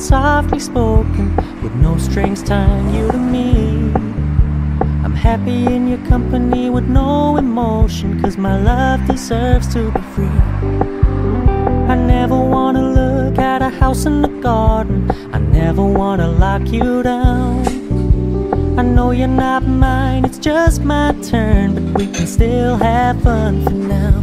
that's softly spoken, with no strings tying you to me. I'm happy in your company with no emotion, 'cause my love deserves to be free. I never wanna look at a house in the garden, I never wanna lock you down. I know you're not mine, it's just my turn, but we can still have fun for now.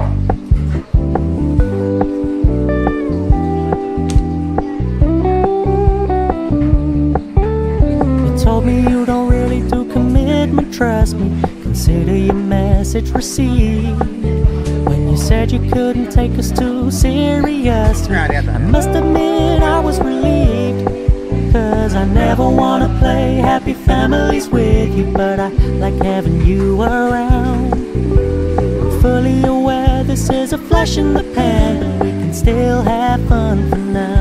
You told me you don't really do commitment, trust me, consider your message received. When you said you couldn't take us too seriously, I must admit I was relieved. 'Cause I never wanna play happy families with you, but I like having you around. I'm fully aware this is a flash in the pan, but we can still have fun for now.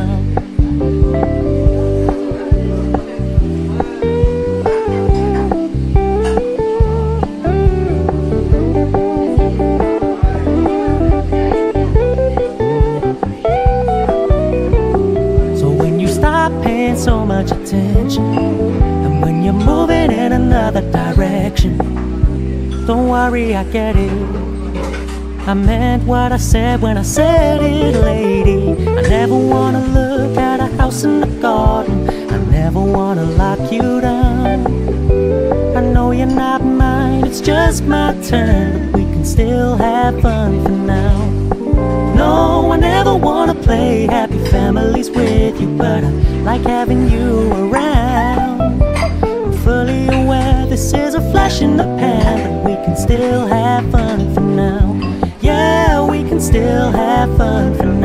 So much attention, and when you're moving in another direction, don't worry, I get it. I meant what I said when I said it, lady. I never wanna look at a house in the garden, I never wanna lock you down. I know you're not mine, it's just my turn, but we can still have fun for now. No, I never wanna play happy families with you, but I like having you around. I'm fully aware this is a flash in the pan, but we can still have fun for now. Yeah, we can still have fun for now.